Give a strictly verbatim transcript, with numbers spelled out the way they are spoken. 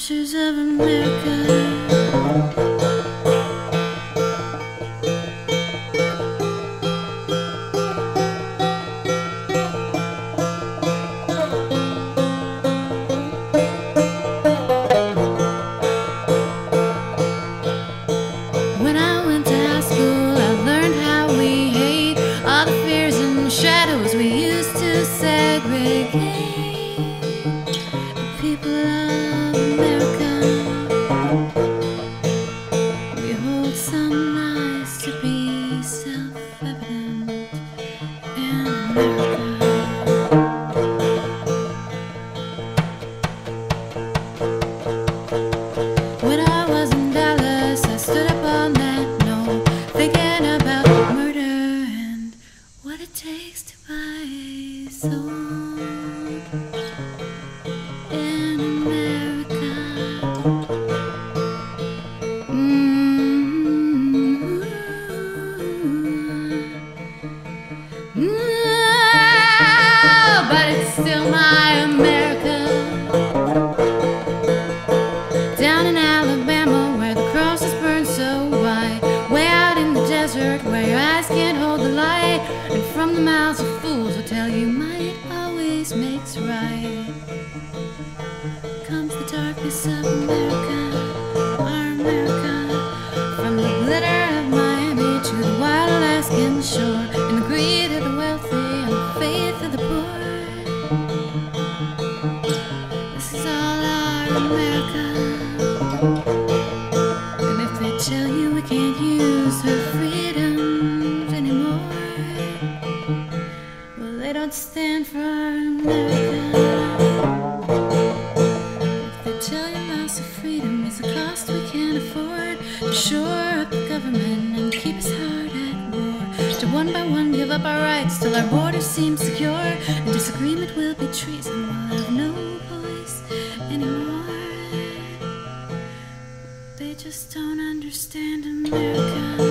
pictures of America. When I went to high school, I learned how we hate all the fears and shadows we used to segregate. The people of America, we hold some lies to be self-evident in America. When I was in Dallas, I stood up on that knoll, thinking about murder and what it takes to buy a soul in America. Mm-hmm. Mm-hmm. But it's still my America. Down in Alabama, where the crosses burn so white, way out in the desert, where your eyes can't hold the light, and from the mouths of fools will tell you might always makes right, comes the darkness of America, our America. From the glitter of Miami to the wild Alaskan shore, and the greed of the wealthy and the faith of the poor, this is all our America. And if they tell you we can't use her freedoms anymore, well, they don't stand for our America. If they tell you loss of freedom is a cost we can't afford, to shore up the government and keep us hard at war, to one by one give up our rights till our borders seem secure, and disagreement will be treason, we'll have no voice anymore. They just don't understand America.